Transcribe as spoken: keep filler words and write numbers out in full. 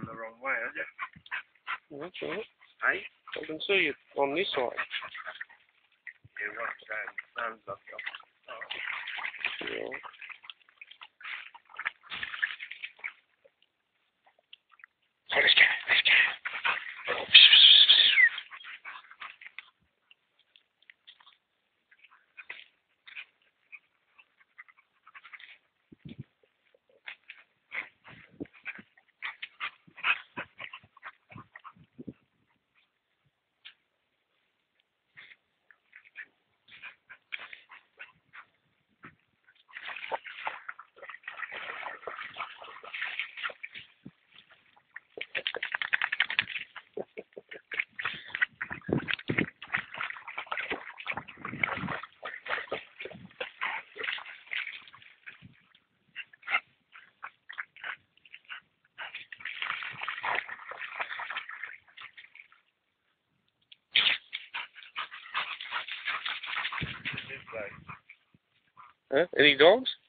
gone the wrong way, has it? That's all right. Hey? I can see you on this side. You're right, Sam. Sam's locked off. Oh. Yeah. So let's go, let's go. Huh? Any dogs?